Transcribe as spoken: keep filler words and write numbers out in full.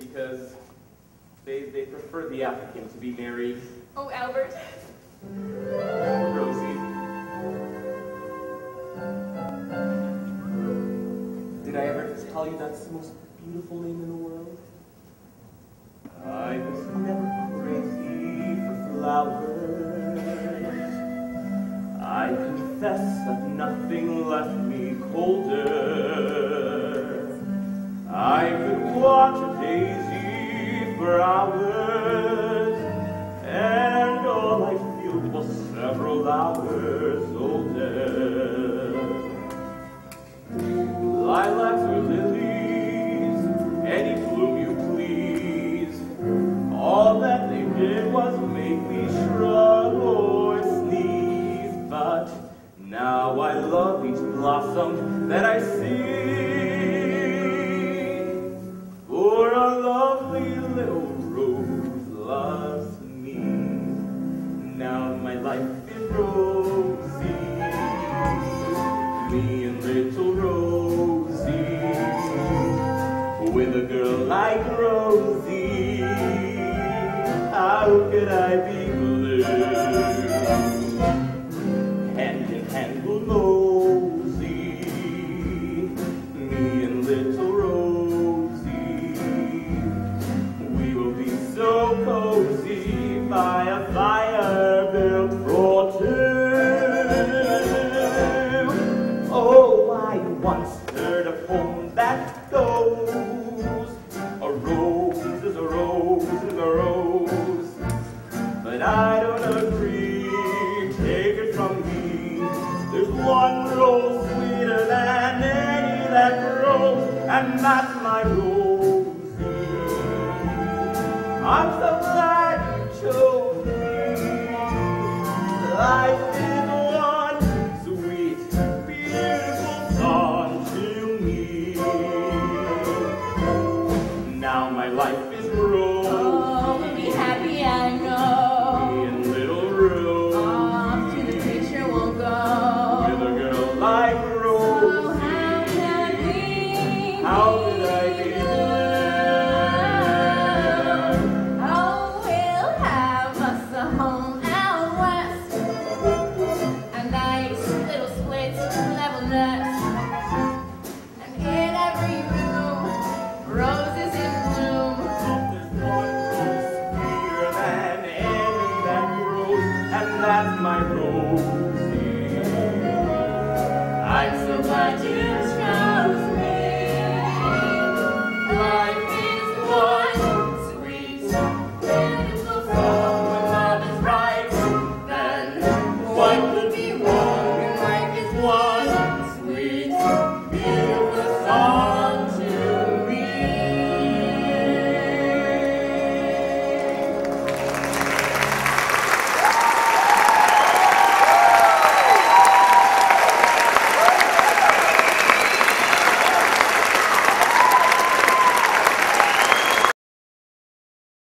because they, they prefer the applicant to be married. Oh, Albert. Rosie. Did I ever tell you that's the most beautiful name in the world? I was never crazy for flowers. I confess that nothing left me colder. I could watch a daisy for hours, and all I feel was several hours older. Lilacs or lilies, any bloom you please, all that they did was make me shrug or sneeze. But now I love each blossom that I see, for a lovely little rose loves me. Now my life is rosy, me and little Rosie. With a girl like Rosie, how could I be blue? Hand in hand we'll mosey, me and little Rosie. We will be so cozy by a fire built for two. Oh, I once heard a poem that goes, a rose is a rose is a rose, but I don't agree. Take it from me, there's one rose sweeter than any that grows, and that's my Rosie. I'm so glad you chose me. Life is one sweet, beautiful song to me. Now my life is rosy.